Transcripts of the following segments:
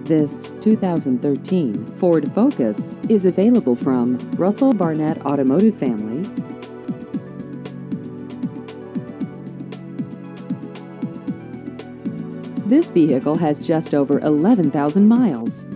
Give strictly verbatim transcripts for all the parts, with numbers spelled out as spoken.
This two thousand thirteen Ford Focus is available from Russell Barnett Automotive Family. This vehicle has just over eleven thousand miles.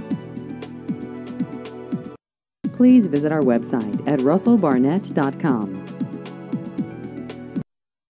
Please visit our website at russell barnett dot com.